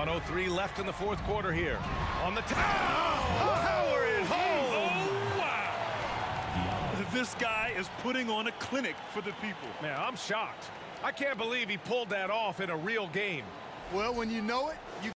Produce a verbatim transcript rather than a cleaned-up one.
one oh three left in the fourth quarter here. On the top. Oh, power it home. Oh, wow. This guy is putting on a clinic for the people. Man, I'm shocked. I can't believe he pulled that off in a real game. Well, when you know it, you